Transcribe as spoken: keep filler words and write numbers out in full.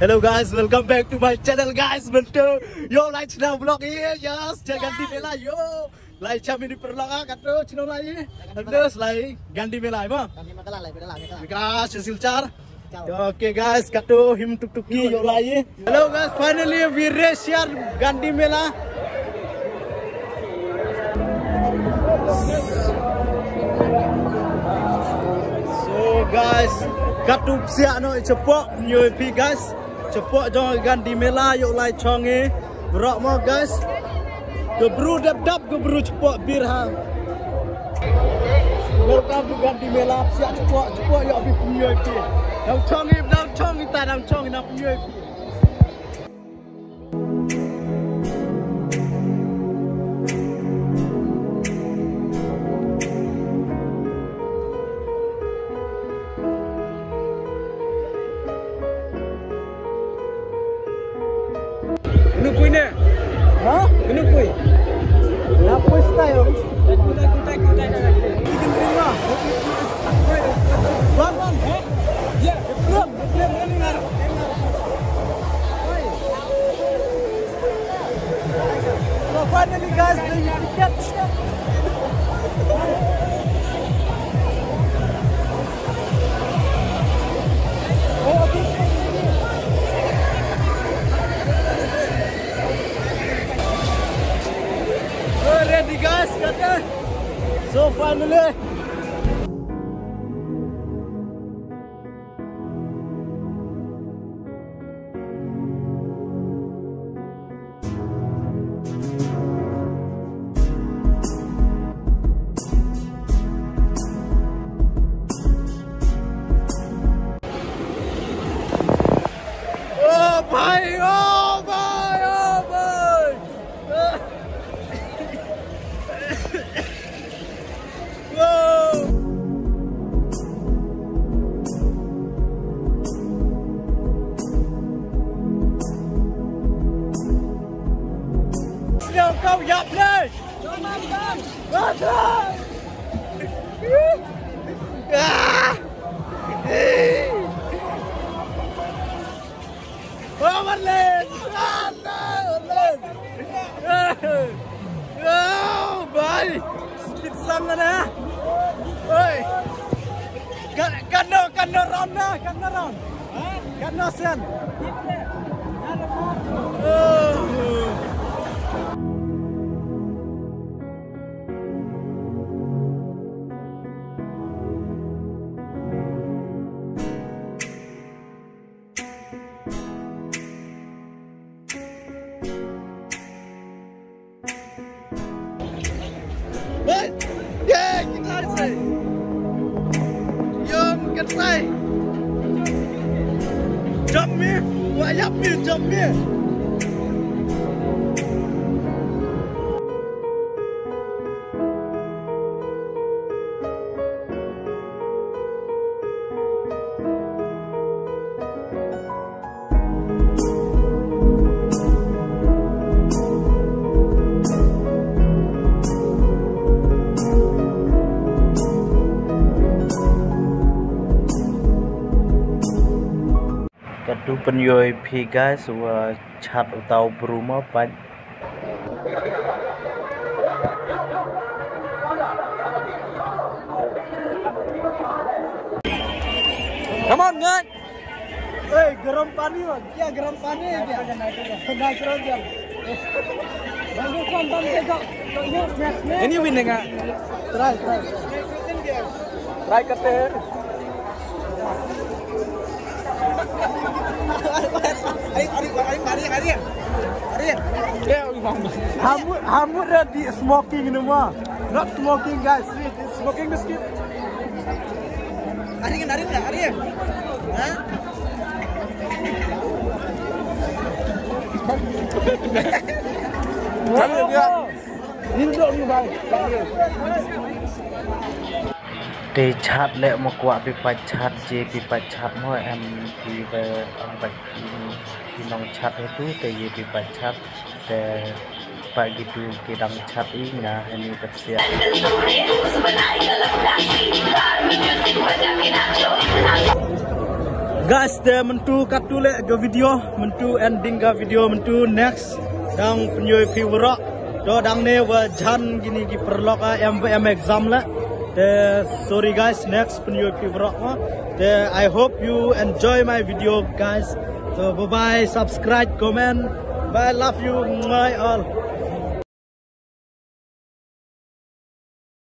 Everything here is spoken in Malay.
Hello guys, welcome back to my channel guys. Bentuk yo like channel vlog here. Yes, ganti mela yo. Like channel ini pralok ah kata channel lain. Terus like ganti mela apa? Ganti makalah lah beda lah. Guys, SILCHAR. Okay guys, kata him tuk tuki yo lain. Hello guys, finally we reach here ganti mela. So guys, katup siap no cepat new P guys. Cepat jangan ganti mela yuk lai chongi rock mo guys. Keburu dap dap keburu cepat bir ha. Welcome to ganti mela siap cepat cepat yuk bi new P. Dang chongi dang chongi ta dang chongi na new P. Kena pui ni? Ha? Kena pui? Apa style? Kutai, kutai, kutai. Bikin rumah. Wan wan. Ya, belum, belum ni ngarap. So finally guys, the ticket. Oh, okay. Ready guys, kata. So finally. Oh bhai, oh bhai, oh bhai. Kau yap ni. Jom jom. Jom. Ah. Oh Marlen. Ah, Marlen. Oh, bhai. Speed sangat na. Oi. Kan kan kan round na, kan round. Ha? Kan sen. Oh. Hey, yeah, kita say. Yom kita say. Jump me, wajib me, jump me. Kadu penyoi P guys, wa chat utau berumah pan. Come on, guys. Hey, garam pani wa, kya garam pani hai kya? Naik terus jam. Bagus kan tam tega. Ini win enggak? Try, try. Try kate. Hamut, hamut dah di smoking ni mah. Not smoking guys, smoking the skip. Arian, Arian, Arian. Hah? Jangan juga. Induk ni bhai. Để chat lệ một quả bị phải chat gì bị phải chat thôi em thì về ông phải thì nong chat itu để gì bị phải chat để phải gitu kita chat inya ini tersiap. Guys, the mentu katule ke video, mentu ending ke video, mentu next dang penyoi piwrak. Do dang ne wa jan gini ki perlok M V M exam la. The sorry guys, next penyoi piwrak ma. The I hope you enjoy my video guys. So bye bye, subscribe, comment. Bye, love you, my all.